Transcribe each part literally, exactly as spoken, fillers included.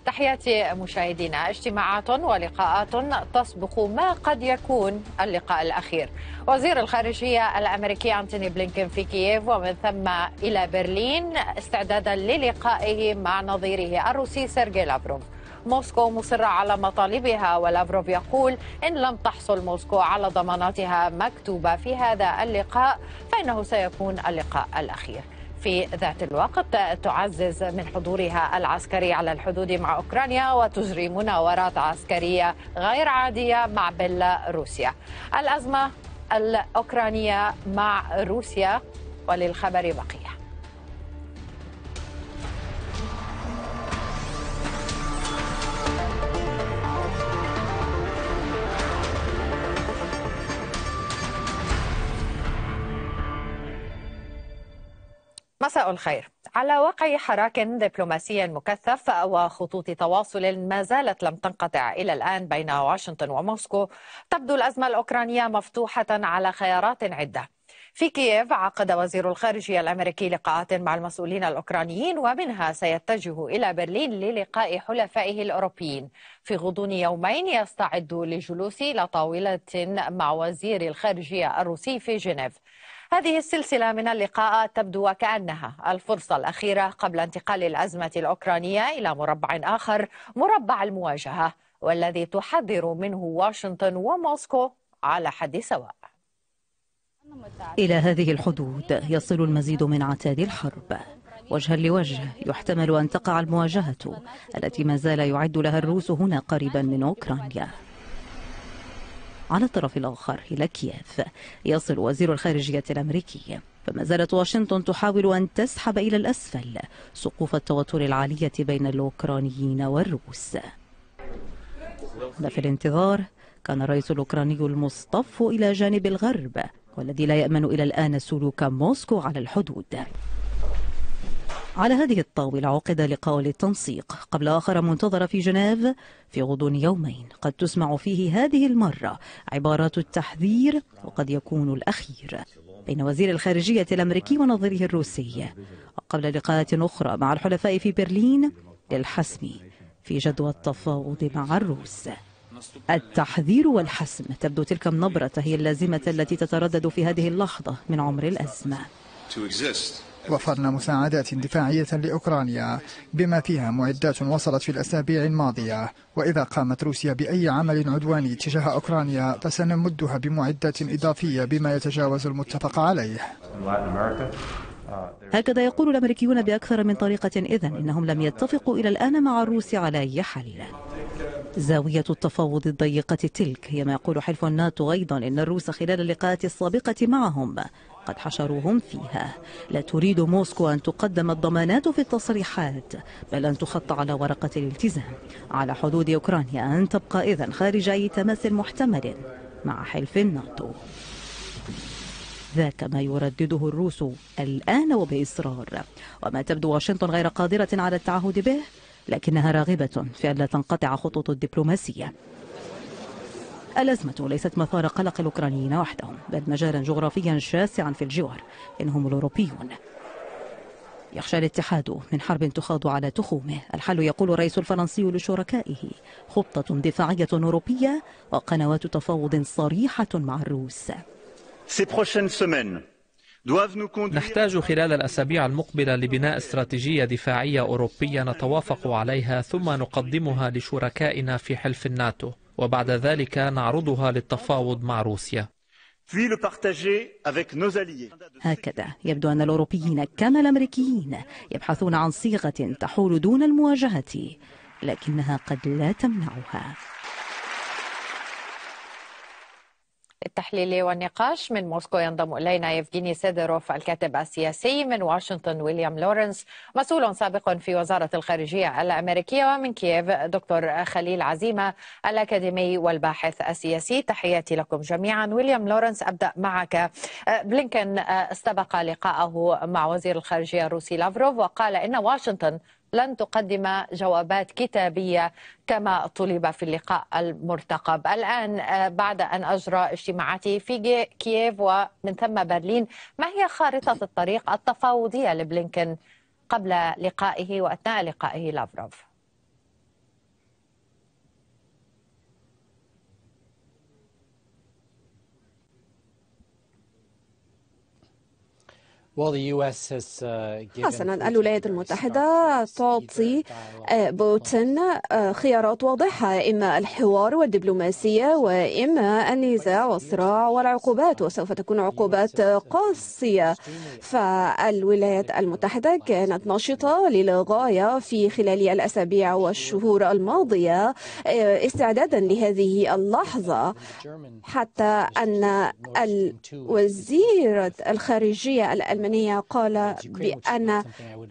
تحياتي مشاهدينا. اجتماعات ولقاءات تسبق ما قد يكون اللقاء الأخير. وزير الخارجية الأمريكي أنتوني بلينكن في كييف ومن ثم إلى برلين استعدادا للقائه مع نظيره الروسي سيرجي لافروف. موسكو مصرة على مطالبها، ولافروف يقول إن لم تحصل موسكو على ضماناتها مكتوبة في هذا اللقاء فإنه سيكون اللقاء الأخير. في ذات الوقت تعزز من حضورها العسكري على الحدود مع أوكرانيا وتجري مناورات عسكرية غير عادية مع بيلاروسيا. الأزمة الأوكرانية مع روسيا، وللخبر بقية. مساء الخير. على وقع حراك دبلوماسي مكثف وخطوط تواصل ما زالت لم تنقطع إلى الآن بين واشنطن وموسكو، تبدو الأزمة الأوكرانية مفتوحة على خيارات عدة. في كييف عقد وزير الخارجية الأمريكي لقاءات مع المسؤولين الأوكرانيين، ومنها سيتجه إلى برلين للقاء حلفائه الأوروبيين. في غضون يومين يستعد للجلوس إلى طاولة مع وزير الخارجية الروسي في جنيف. هذه السلسلة من اللقاءات تبدو وكأنها الفرصة الأخيرة قبل انتقال الأزمة الأوكرانية إلى مربع آخر، مربع المواجهة، والذي تحذر منه واشنطن وموسكو على حد سواء. إلى هذه الحدود يصل المزيد من عتاد الحرب. وجها لوجه يحتمل أن تقع المواجهة التي ما زال يعد لها الروس هنا قريبا من أوكرانيا. على الطرف الآخر إلى كييف يصل وزير الخارجية الأمريكي، فما زالت واشنطن تحاول أن تسحب إلى الأسفل سقوف التوتر العالية بين الأوكرانيين والروس. في الانتظار كان الرئيس الأوكراني المصطف إلى جانب الغرب، والذي لا يأمن إلى الآن سلوك موسكو على الحدود. على هذه الطاولة عقد لقاء للتنسيق قبل آخر منتظر في جنيف في غضون يومين، قد تسمع فيه هذه المرة عبارات التحذير وقد يكون الأخير بين وزير الخارجية الأمريكي ونظيره الروسي، وقبل لقاءات أخرى مع الحلفاء في برلين للحسم في جدوى التفاوض مع الروس. التحذير والحسم، تبدو تلك النبرة هي اللازمة التي تتردد في هذه اللحظة من عمر الأزمة. وفرنا مساعدات دفاعية لأوكرانيا بما فيها معدات وصلت في الأسابيع الماضية، وإذا قامت روسيا بأي عمل عدواني تجاه أوكرانيا فسنمدها بمعدات إضافية بما يتجاوز المتفق عليه. هكذا يقول الأمريكيون بأكثر من طريقة. إذن إنهم لم يتفقوا إلى الآن مع الروس على أي حل. زاوية التفاوض الضيقة تلك هي ما يقول حلف الناتو أيضا إن الروس خلال اللقاءات السابقة معهم قد حشروهم فيها. لا تريد موسكو أن تقدم الضمانات في التصريحات، بل أن تخط على ورقة الالتزام على حدود أوكرانيا أن تبقى إذن خارج أي تماس محتمل مع حلف الناتو. ذاك ما يردده الروس الآن وبإصرار، وما تبدو واشنطن غير قادرة على التعهد به، لكنها راغبة في أن لا تنقطع خطوط الدبلوماسية. الأزمة ليست مثار قلق الأوكرانيين وحدهم، بل مجالا جغرافيا شاسعا في الجوار، إنهم الأوروبيون. يخشى الاتحاد من حرب تخاض على تخومه. الحل، يقول الرئيس الفرنسي لشركائه، خطة دفاعية أوروبية وقنوات تفاوض صريحة مع الروس. نحتاج خلال الأسابيع المقبلة لبناء استراتيجية دفاعية أوروبية نتوافق عليها، ثم نقدمها لشركائنا في حلف الناتو، وبعد ذلك نعرضها للتفاوض مع روسيا. هكذا يبدو أن الأوروبيين كما الأمريكيين يبحثون عن صيغة تحول دون المواجهة، لكنها قد لا تمنعها. التحليل والنقاش من موسكو ينضم إلينا يفغيني سيدروف الكاتب السياسي، من واشنطن ويليام لورنس مسؤول سابق في وزارة الخارجية الأمريكية، ومن كييف دكتور خليل عزيمة الأكاديمي والباحث السياسي. تحياتي لكم جميعا. ويليام لورنس، أبدأ معك. بلينكن استبق لقاءه مع وزير الخارجية الروسي لافروف وقال إن واشنطن لن تقدم جوابات كتابية كما طلب في اللقاء المرتقب. الآن بعد أن أجرى اجتماعاته في كييف ومن ثم برلين، ما هي خارطة الطريق التفاوضية لبلينكن قبل لقائه وأثناء لقائه لافروف؟ حسنا، الولايات المتحدة تعطي بوتين خيارات واضحة، إما الحوار والدبلوماسية وإما النزاع والصراع والعقوبات، وسوف تكون عقوبات قاسية. فالولايات المتحدة كانت نشطة للغاية في خلال الأسابيع والشهور الماضية استعدادا لهذه اللحظة، حتى أن وزيرة الخارجية الألمانية قال بأن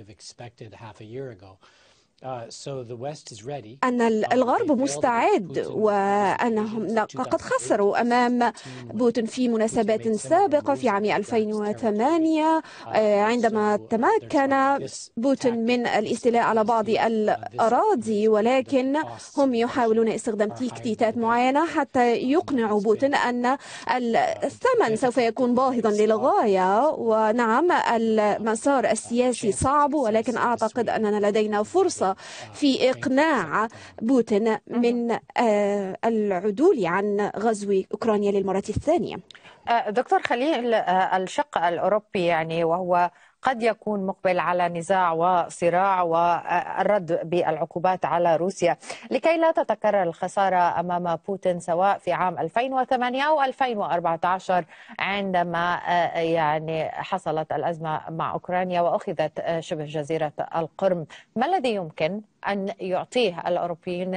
أن الغرب مستعد، وأنهم قد خسروا أمام بوتين في مناسبات سابقة في عام ألفين وثمانية عندما تمكن بوتين من الاستيلاء على بعض الأراضي، ولكن هم يحاولون استخدام تكتيكات معينة حتى يقنعوا بوتين أن الثمن سوف يكون باهظا للغاية. ونعم، المسار السياسي صعب، ولكن أعتقد أننا لدينا فرصة في إقناع بوتين من العدول عن غزو أوكرانيا للمرة الثانية. دكتور خليل، الشق الأوروبي يعني وهو قد يكون مقبل على نزاع وصراع والرد بالعقوبات على روسيا لكي لا تتكرر الخسارة أمام بوتين سواء في عام ألفين وثمانية أو ألفين وأربعة عشر عندما يعني حصلت الأزمة مع أوكرانيا وأخذت شبه جزيرة القرم. ما الذي يمكن أن يعطيه الأوروبيين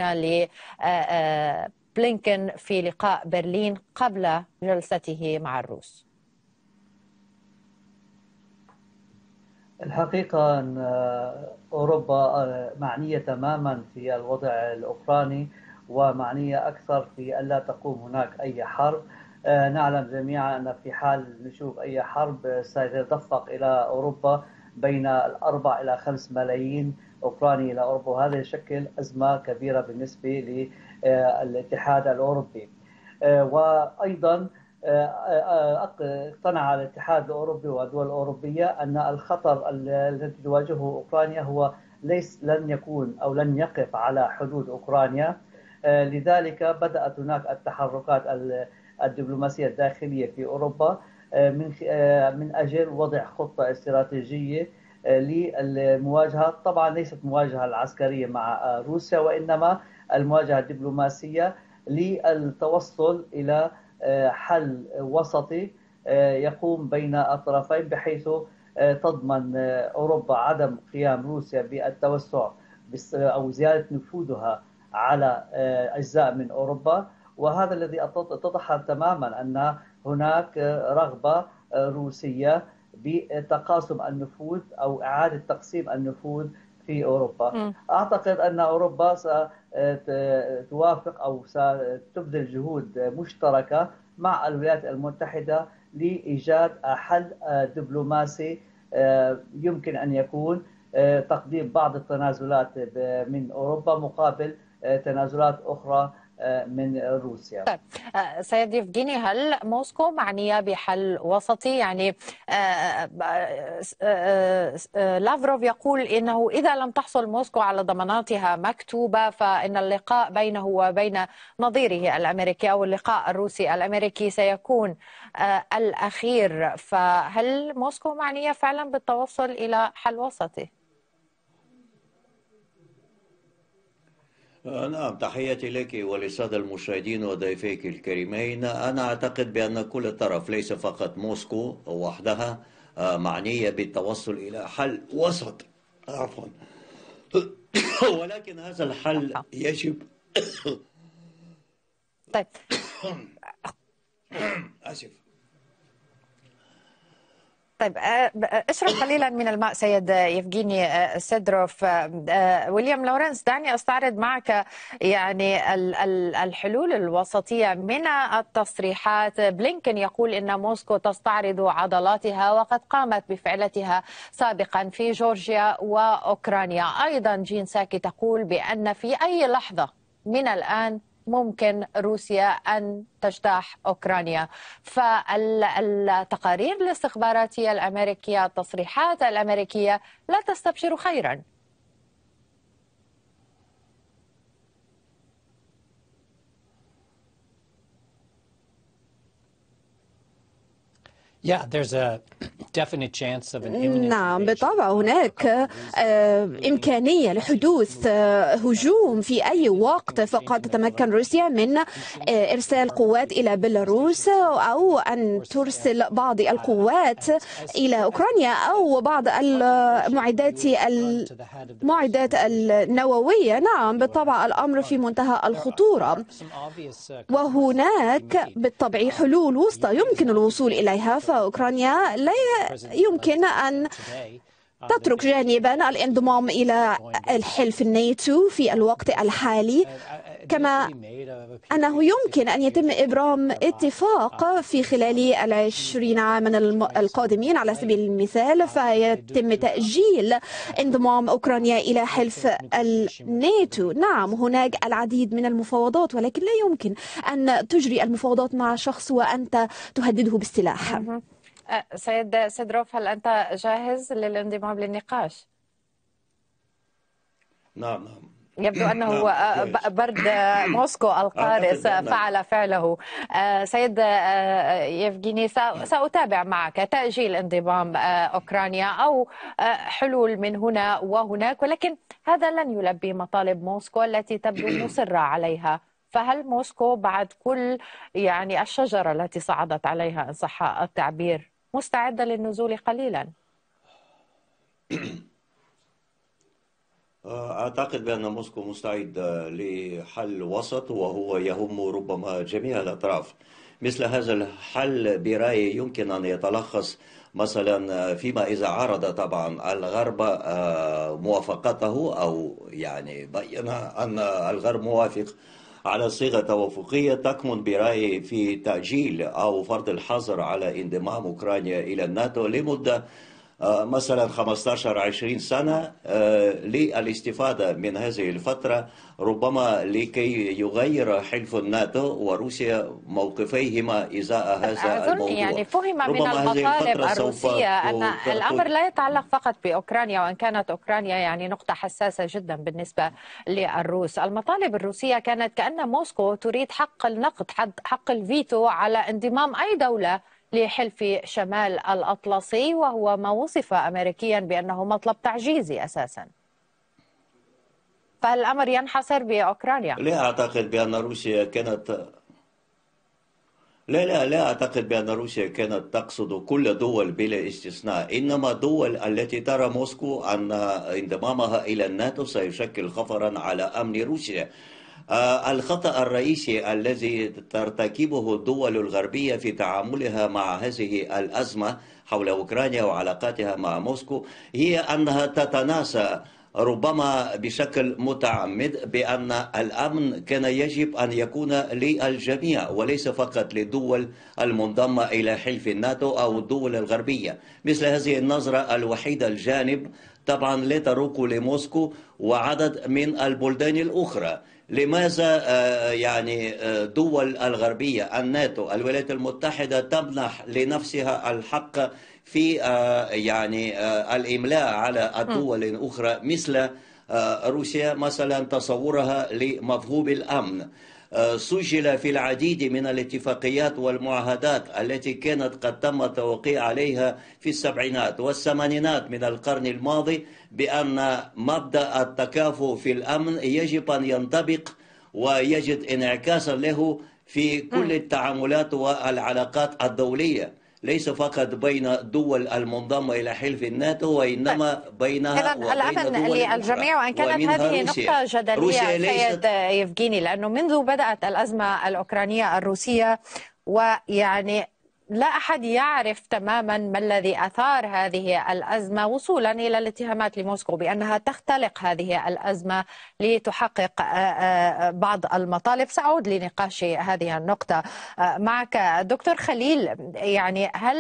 لبلينكن في لقاء برلين قبل جلسته مع الروس؟ الحقيقة أن أوروبا معنية تماما في الوضع الأوكراني، ومعنية أكثر في ألا تقوم هناك أي حرب. نعلم جميعا أن في حال نشوف أي حرب سيتدفق إلى أوروبا بين الأربع إلى خمس ملايين أوكراني إلى أوروبا، وهذا يشكل أزمة كبيرة بالنسبة للاتحاد الأوروبي. وأيضا اقتنع الاتحاد الأوروبي والدول الأوروبية أن الخطر الذي تواجهه أوكرانيا هو ليس لن يكون أو لن يقف على حدود أوكرانيا. لذلك بدأت هناك التحركات الدبلوماسية الداخلية في أوروبا من من أجل وضع خطة استراتيجية للمواجهة، طبعا ليست مواجهة العسكرية مع روسيا، وإنما المواجهة الدبلوماسية للتوصل إلى حل وسطي يقوم بين الطرفين، بحيث تضمن أوروبا عدم قيام روسيا بالتوسع أو زيادة نفوذها على أجزاء من أوروبا. وهذا الذي اتضح تماما أن هناك رغبة روسية بتقاسم النفوذ أو إعادة تقسيم النفوذ في أوروبا. م. أعتقد أن أوروبا ستوافق أو ستبذل جهود مشتركة مع الولايات المتحدة لإيجاد حل دبلوماسي يمكن أن يكون تقديم بعض التنازلات من أوروبا مقابل تنازلات أخرى من روسيا. طيب سيد يفغيني، هل موسكو معنية بحل وسطي؟ يعني لافروف يقول إنه إذا لم تحصل موسكو على ضماناتها مكتوبة فإن اللقاء بينه وبين نظيره الأمريكي أو اللقاء الروسي الأمريكي سيكون الأخير. فهل موسكو معنية فعلا بالتوصل إلى حل وسطي؟ نعم، تحياتي لك وللسادة المشاهدين وضيفيك الكريمين. أنا أعتقد بأن كل طرف ليس فقط موسكو وحدها معنية بالتوصل إلى حل وسط، عفوا، ولكن هذا الحل يجب طيب آسف طيب اشرب قليلا من الماء سيد يفغيني سيدروف. ويليام لورنس، دعني استعرض معك يعني الحلول الوسطية من التصريحات. بلينكن يقول ان موسكو تستعرض عضلاتها وقد قامت بفعلتها سابقا في جورجيا واوكرانيا. ايضا جين ساكي تقول بان في اي لحظة من الان ممكن روسيا أن تجتاح أوكرانيا. فالتقارير الاستخباراتية الأمريكية، التصريحات الأمريكية لا تستبشر خيرا. Yeah, there's a نعم بالطبع هناك إمكانية لحدوث هجوم في أي وقت، فقد تتمكن روسيا من إرسال قوات إلى بيلاروس أو أن ترسل بعض القوات إلى أوكرانيا أو بعض المعدات المعدات النووية. نعم بالطبع الأمر في منتهى الخطورة، وهناك بالطبع حلول وسطى يمكن الوصول إليها، فأوكرانيا لا يمكن أن تترك جانبا الانضمام إلى الحلف الناتو في الوقت الحالي، كما أنه يمكن أن يتم إبرام اتفاق في خلال العشرين عاما القادمين على سبيل المثال، فيتم تأجيل انضمام أوكرانيا إلى حلف الناتو. نعم هناك العديد من المفاوضات، ولكن لا يمكن أن تجري المفاوضات مع شخص وأنت تهدده بالسلاح. سيد سيدروف، هل أنت جاهز للانضمام للنقاش؟ نعم نعم يبدو أنه برد موسكو القارس فعل فعله. سيد يفغيني، سأتابع معك تأجيل انضمام أوكرانيا أو حلول من هنا وهناك، ولكن هذا لن يلبي مطالب موسكو التي تبدو مصرة عليها. فهل موسكو بعد كل يعني الشجرة التي صعدت عليها إن صح التعبير مستعدة للنزول قليلا؟ أعتقد بأن موسكو مستعد لحل وسط، وهو يهم ربما جميع الأطراف. مثل هذا الحل برأيي يمكن أن يتلخص مثلا فيما إذا عرض طبعا الغرب موافقته، أو يعني بين أن الغرب موافق على صيغة توافقية تكمن برأيي في تأجيل أو فرض الحظر على انضمام أوكرانيا إلى الناتو لمدة مثلا خمسة عشر عشرين سنة للاستفادة من هذه الفترة، ربما لكي يغير حلف الناتو وروسيا موقفيهما إزاء هذا الموضوع. يعني فهم من المطالب الروسية أن الأمر لا يتعلق فقط بأوكرانيا، وأن كانت أوكرانيا يعني نقطة حساسة جدا بالنسبة للروس. المطالب الروسية كانت كأن موسكو تريد حق النقد، حق الفيتو على انضمام أي دولة لحلف شمال الأطلسي، وهو ما وصف أمريكيا بأنه مطلب تعجيزي أساسا. فهل الأمر ينحصر بأوكرانيا؟ لا أعتقد بأن روسيا كانت لا لا لا أعتقد بأن روسيا كانت تقصد كل دول بلا استثناء، إنما دول التي ترى موسكو أن انضمامها إلى الناتو سيشكل خطرا على أمن روسيا. الخطأ الرئيسي الذي ترتكبه الدول الغربية في تعاملها مع هذه الأزمة حول أوكرانيا وعلاقاتها مع موسكو هي أنها تتناسى ربما بشكل متعمد بأن الأمن كان يجب أن يكون للجميع وليس فقط للدول المنضمة إلى حلف الناتو أو الدول الغربية. مثل هذه النظرة الوحيدة الجانب طبعا لا تروق لموسكو وعدد من البلدان الأخرى. لماذا يعني دول الغربية الناتو الولايات المتحدة تمنح لنفسها الحق في يعني الإملاء على الدول الأخرى مثل روسيا مثلا تصورها لمفهوم الأمن؟ سجل في العديد من الاتفاقيات والمعاهدات التي كانت قد تم التوقيع عليها في السبعينات والثمانينات من القرن الماضي بأن مبدأ التكافؤ في الأمن يجب أن ينطبق ويجد انعكاسا له في كل التعاملات والعلاقات الدولية، ليس فقط بين دول المنضمة إلى حلف الناتو وإنما بينها وبين دول للجميع. وأن كانت هذه نقطة جدلية سيد يفغيني، لأنه منذ بدأت الأزمة الأوكرانية الروسية ويعني لا أحد يعرف تماما ما الذي أثار هذه الأزمة وصولا إلى الاتهامات لموسكو بأنها تختلق هذه الأزمة لتحقق بعض المطالب. سأعود لنقاش هذه النقطة معك دكتور خليل. يعني هل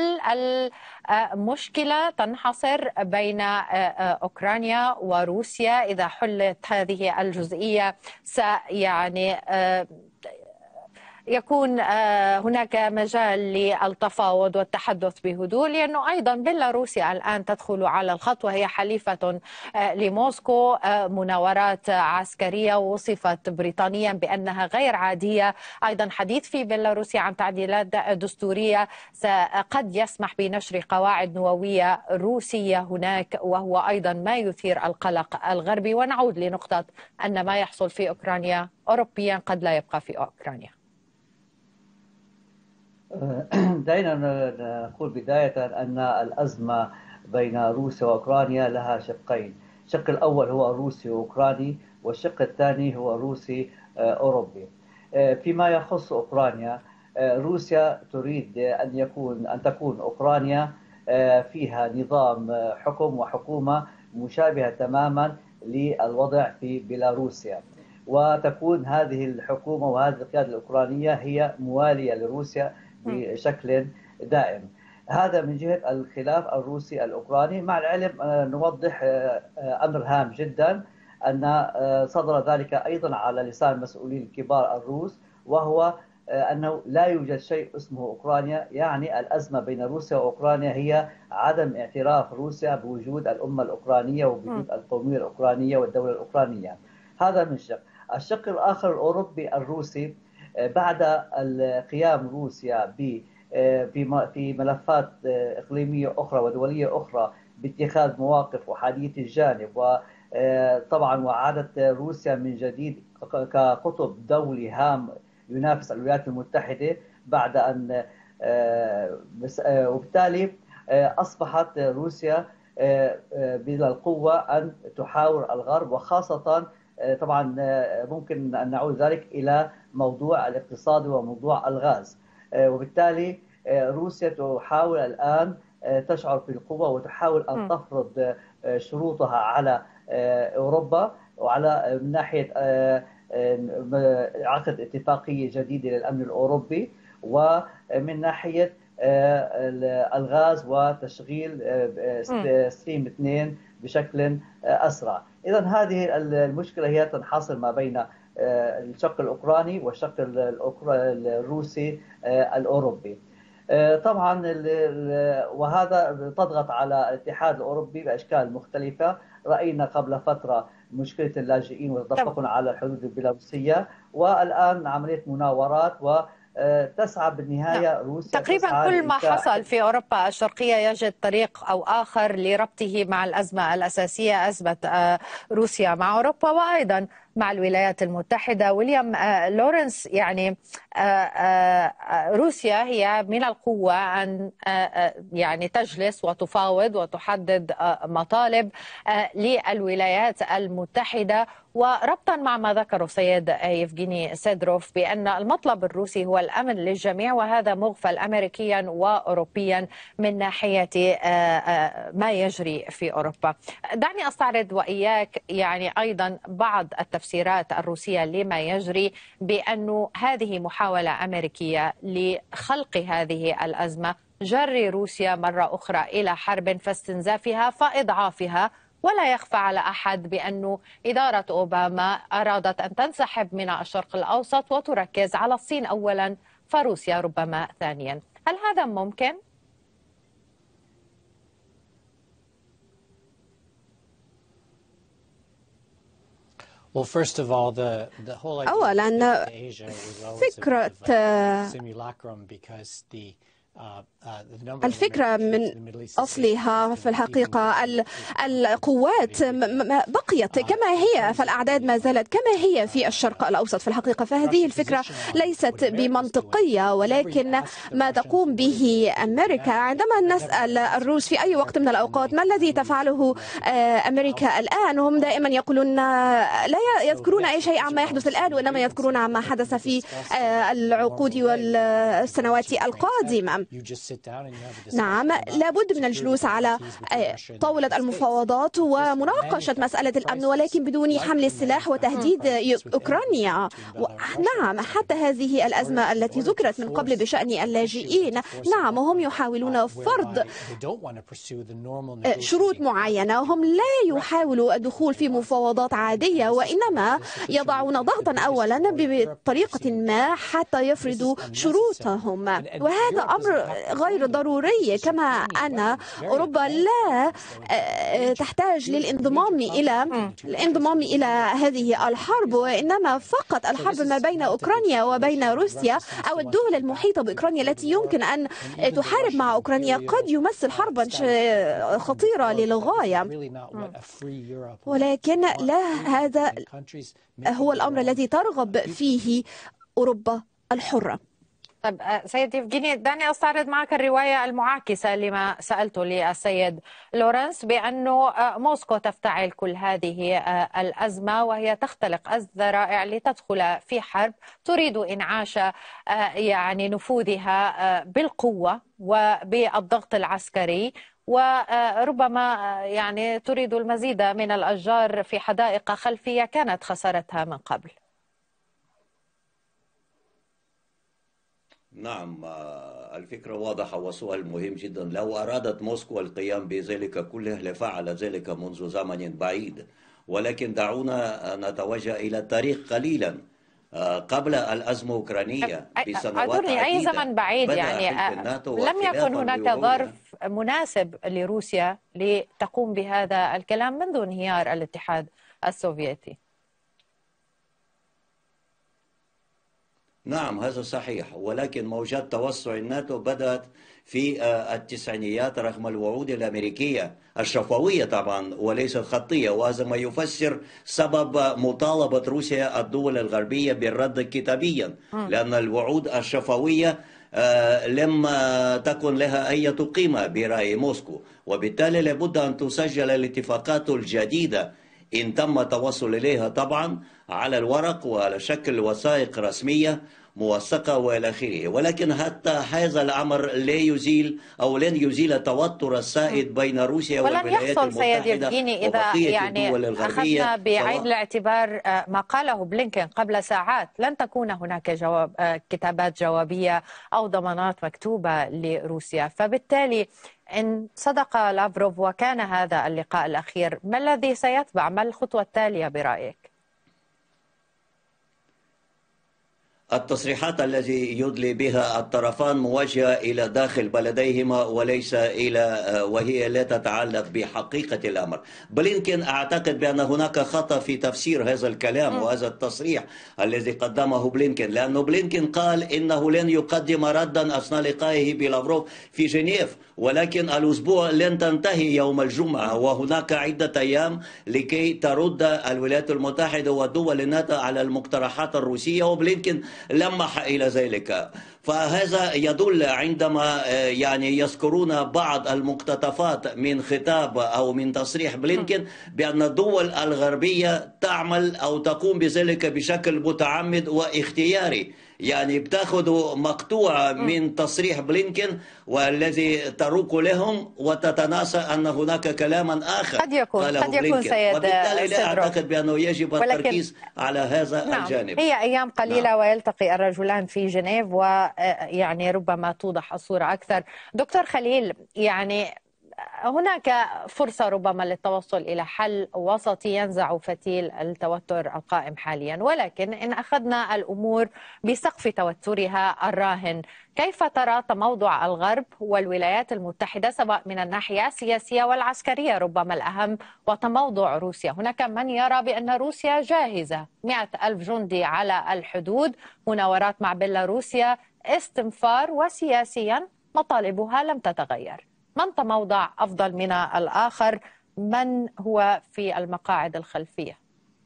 المشكلة تنحصر بين أوكرانيا وروسيا؟ إذا حلت هذه الجزئية سيعني يكون هناك مجال للتفاوض والتحدث بهدوء، لأنه أيضا بيلاروسيا الآن تدخل على الخط وهي حليفة لموسكو. مناورات عسكرية وصفت بريطانيا بأنها غير عادية. أيضا حديث في بيلاروسيا عن تعديلات دستورية قد يسمح بنشر قواعد نووية روسية هناك، وهو أيضا ما يثير القلق الغربي. ونعود لنقطة أن ما يحصل في أوكرانيا أوروبيا قد لا يبقى في أوكرانيا. دعينا نقول بداية أن الأزمة بين روسيا وأوكرانيا لها شقين. الشق الأول هو روسي وأوكراني، والشق الثاني هو روسي أوروبي. فيما يخص أوكرانيا، روسيا تريد أن يكون أن تكون أوكرانيا فيها نظام حكم وحكومة مشابهة تماما للوضع في بيلاروسيا، وتكون هذه الحكومة وهذه القيادة الأوكرانية هي موالية لروسيا بشكل دائم. هذا من جهة الخلاف الروسي الأوكراني. مع العلم نوضح أمر هام جدا أن صدر ذلك أيضا على لسان مسؤولين الكبار الروس، وهو أنه لا يوجد شيء اسمه أوكرانيا. يعني الأزمة بين روسيا وأوكرانيا هي عدم اعتراف روسيا بوجود الأمة الأوكرانية وبوجود القومية الأوكرانية والدولة الأوكرانية. هذا من شق. الشق الآخر الأوروبي الروسي، بعد القيام روسيا ب في ملفات إقليمية أخرى ودولية أخرى باتخاذ مواقف وحديث الجانب، وطبعا وعادت روسيا من جديد كقطب دولي هام ينافس الولايات المتحدة بعد أن وبالتالي أصبحت روسيا بلا القوة أن تحاور الغرب، وخاصة طبعا ممكن أن نعود ذلك إلى موضوع الاقتصاد وموضوع الغاز. وبالتالي روسيا تحاول الآن تشعر بالقوة وتحاول أن تفرض شروطها على أوروبا، وعلى من ناحية عقد اتفاقية جديدة للأمن الأوروبي، ومن ناحية الغاز وتشغيل ستريم اثنين بشكل أسرع. إذا هذه المشكلة هي تنحصر ما بين الشق الأوكراني والشق الروسي الأوروبي. طبعا وهذا تضغط على الاتحاد الأوروبي بأشكال مختلفة. رأينا قبل فترة مشكلة اللاجئين والتدفق على الحدود البيلاروسية، والآن عملية مناورات و تسعى بالنهاية روسيا تقريبا كل ما حصل في أوروبا الشرقية يجد طريق أو آخر لربطه مع الأزمة الأساسية، أزمة روسيا مع أوروبا وأيضا مع الولايات المتحدة. ويليام لورنس، يعني روسيا هي من القوة أن يعني تجلس وتفاوض وتحدد مطالب للولايات المتحدة، وربطا مع ما ذكره السيد يفغيني سيدروف بأن المطلب الروسي هو الأمن للجميع، وهذا مغفل أمريكيا وأوروبيا من ناحية ما يجري في أوروبا. دعني أستعرض وإياك يعني أيضا بعض التفسيرات الروسية لما يجري، بأن هذه محاولة أمريكية لخلق هذه الأزمة، جر روسيا مرة أخرى إلى حرب فاستنزافها فإضعافها. ولا يخفى على أحد بأن إدارة أوباما أرادت أن تنسحب من الشرق الأوسط وتركز على الصين أولا فروسيا ربما ثانيا. هل هذا ممكن؟ أولا فكرة الفكرة من أصلها في الحقيقة القوات بقيت كما هي، فالأعداد ما زالت كما هي في الشرق الأوسط في الحقيقة. فهذه الفكرة ليست بمنطقية، ولكن ما تقوم به أمريكا عندما نسأل الروس في أي وقت من الأوقات ما الذي تفعله أمريكا الآن، هم دائما يقولون لا يذكرون أي شيء عما يحدث الآن، وإنما يذكرون عما حدث في العقود والسنوات القادمة. نعم، لابد من الجلوس على طاولة المفاوضات ومناقشة مسألة الأمن، ولكن بدون حمل السلاح وتهديد أوكرانيا. نعم، حتى هذه الأزمة التي ذكرت من قبل بشأن اللاجئين، نعم هم يحاولون فرض شروط معينة. هم لا يحاولوا الدخول في مفاوضات عادية، وإنما يضعون ضغطا أولا بطريقة ما حتى يفرضوا شروطهم، وهذا أمر غير ضروري. كما أن أوروبا لا تحتاج للانضمام إلى الانضمام إلى هذه الحرب، وإنما فقط الحرب ما بين أوكرانيا وبين روسيا أو الدول المحيطة بأوكرانيا التي يمكن أن تحارب مع أوكرانيا قد يمثل حربا خطيرة للغاية، ولكن لا هذا هو الأمر الذي ترغب فيه أوروبا الحرة. طيب سيد يفغيني، دعني أستعرض معك الرواية المعاكسة لما سألته للسيد لورنس، بأنه موسكو تفتعل كل هذه الأزمة وهي تختلق الذرائع لتدخل في حرب تريد إنعاش يعني نفوذها بالقوة وبالضغط العسكري، وربما يعني تريد المزيد من الأشجار في حدائق خلفية كانت خسارتها من قبل. نعم، الفكرة واضحة وسؤال مهم جدا. لو أرادت موسكو القيام بذلك كله لفعلت ذلك منذ زمن بعيد، ولكن دعونا نتوجه إلى التاريخ قليلا. قبل الأزمة الأوكرانية بسنوات عديدة أي زمن بعيد يعني لم يكن هناك ظرف مناسب لروسيا لتقوم بهذا الكلام منذ انهيار الاتحاد السوفيتي. نعم هذا صحيح، ولكن موجات توسع الناتو بدأت في التسعينيات رغم الوعود الأمريكية الشفوية طبعا وليس الخطية، وهذا ما يفسر سبب مطالبة روسيا الدول الغربية بالرد كتابيا، لأن الوعود الشفوية لم تكن لها أي قيمة برأي موسكو، وبالتالي لابد أن تسجل الاتفاقات الجديدة إن تم التوصل إليها طبعا على الورق وعلى شكل وثائق رسمية موثقة وإلى آخره. ولكن حتى هذا الأمر لا يزيل أو لن يزيل التوتر السائد بين روسيا والولايات المتحدة وبقية يعني الدول الغربية. أخذنا بعين الاعتبار ما قاله بلينكين قبل ساعات، لن تكون هناك جواب كتابات جوابية أو ضمانات مكتوبة لروسيا، فبالتالي إن صدق لافروف وكان هذا اللقاء الأخير، ما الذي سيتبع؟ ما الخطوة التالية برأيك؟ التصريحات التي يدلي بها الطرفان موجهة إلى داخل بلديهما وليس إلى وهي لا تتعلق بحقيقة الأمر. بلينكين أعتقد بأن هناك خطأ في تفسير هذا الكلام وهذا التصريح الذي قدمه بلينكين، لأنه بلينكين قال إنه لن يقدم ردا أثناء لقائه بلافروف في جنيف، ولكن الأسبوع لن تنتهي يوم الجمعة وهناك عدة أيام لكي ترد الولايات المتحدة ودول الناتو على المقترحات الروسية، وبلينكين لمح إلى ذلك. فهذا يدل عندما يعني يذكرون بعض المقتطفات من خطاب أو من تصريح بلينكين بأن الدول الغربية تعمل أو تقوم بذلك بشكل متعمد واختياري، يعني بتاخذوا مقطوعة من تصريح بلينكين والذي تروق لهم وتتناسى أن هناك كلاما آخر قد يكون قاله قد يكون بلينكين. سيد وبالتالي لا أعتقد بأنه يجب التركيز على هذا نعم. الجانب. هي أيام قليلة نعم. ويلتقي الرجلان في جنيف ويعني ربما توضح الصورة أكثر. دكتور خليل، يعني هناك فرصة ربما للتوصل إلى حل وسطي ينزع فتيل التوتر القائم حاليا، ولكن إن أخذنا الأمور بسقف توترها الراهن، كيف ترى تموضع الغرب والولايات المتحدة سواء من الناحية السياسية والعسكرية ربما الأهم، وتموضع روسيا؟ هناك من يرى بأن روسيا جاهزة، مئة ألف جندي على الحدود، مناورات مع بيلاروسيا، استنفار، وسياسيا مطالبها لم تتغير. من تموضع أفضل من الآخر؟ من هو في المقاعد الخلفية؟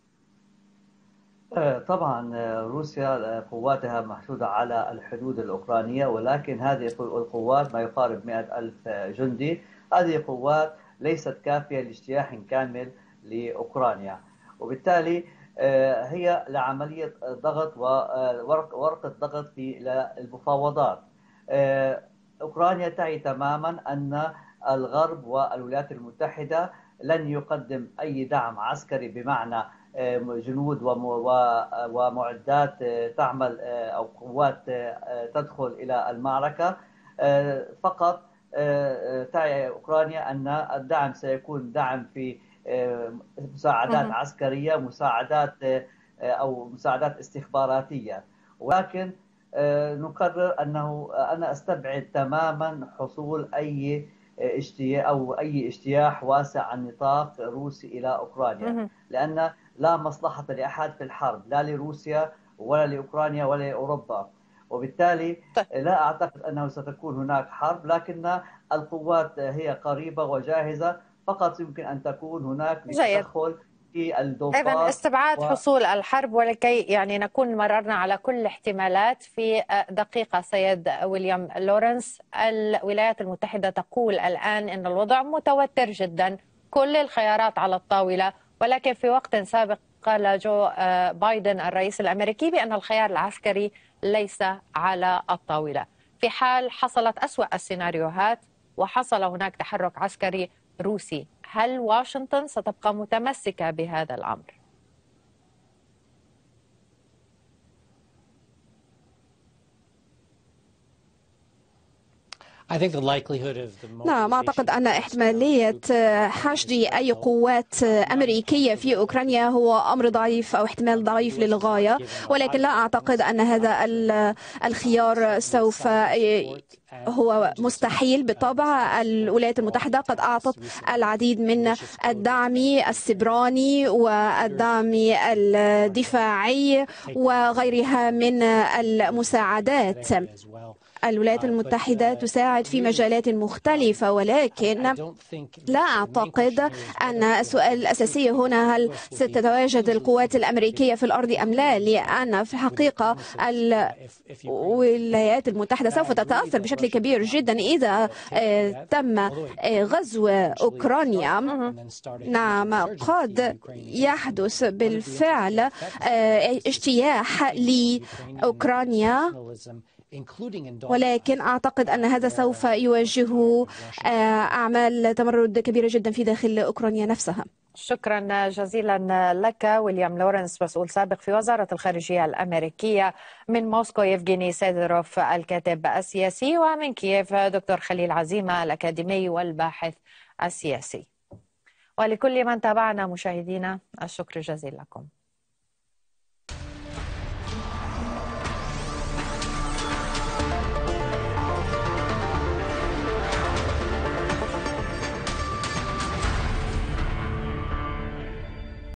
طبعا روسيا قواتها محشودة على الحدود الأوكرانية، ولكن هذه القوات ما يقارب مئة ألف جندي، هذه قوات ليست كافية لاجتياح كامل لأوكرانيا، وبالتالي هي لعملية ضغط وورقة ضغط في المفاوضات. أوكرانيا تعي تماما أن الغرب والولايات المتحدة لن يقدم أي دعم عسكري بمعنى جنود ومعدات تعمل أو قوات تدخل إلى المعركة. فقط تعي أوكرانيا أن الدعم سيكون دعم في مساعدات عسكرية، مساعدات أو مساعدات استخباراتية. ولكن نقرر أنه أنا أستبعد تماما حصول أي اجتياح أو أي اجتياح واسع النطاق روسي إلى أوكرانيا، لأن لا مصلحة لأحد في الحرب، لا لروسيا ولا لأوكرانيا ولا لأوروبا، وبالتالي لا أعتقد أنه ستكون هناك حرب، لكن القوات هي قريبة وجاهزة، فقط يمكن أن تكون هناك تدخل في الضباط. إذن استبعاد و... حصول الحرب، ولكي يعني نكون مررنا على كل الاحتمالات في دقيقة. سيد ويليام لورنس، الولايات المتحدة تقول الآن أن الوضع متوتر جدا، كل الخيارات على الطاولة، ولكن في وقت سابق قال جو بايدن الرئيس الأمريكي بأن الخيار العسكري ليس على الطاولة. في حال حصلت أسوأ السيناريوهات وحصل هناك تحرك عسكري روسي، هل واشنطن ستبقى متمسكة بهذا الأمر؟ نعم، أعتقد أن احتمالية حشد أي قوات أمريكية في أوكرانيا هو أمر ضعيف أو احتمال ضعيف للغاية، ولكن لا أعتقد أن هذا الخيار سوف هو مستحيل. بالطبع الولايات المتحدة قد أعطت العديد من الدعم السبراني والدعم الدفاعي وغيرها من المساعدات. الولايات المتحدة تساعد في مجالات مختلفة، ولكن لا أعتقد أن السؤال الأساسي هنا هل ستتواجد القوات الأمريكية في الأرض أم لا، لأن في الحقيقة الولايات المتحدة سوف تتأثر بشكل كبير جدا إذا تم غزو أوكرانيا. نعم، قد يحدث بالفعل اجتياح لأوكرانيا، ولكن أعتقد أن هذا سوف يواجه أعمال تمرد كبيرة جدا في داخل أوكرانيا نفسها. شكرا جزيلا لك ويليام لورنس، مسؤول سابق في وزارة الخارجية الأمريكية. من موسكو يفغيني سيدروف الكاتب السياسي، ومن كييف دكتور خليل عزيمة الأكاديمي والباحث السياسي. ولكل من تابعنا مشاهدينا الشكر جزيل لكم.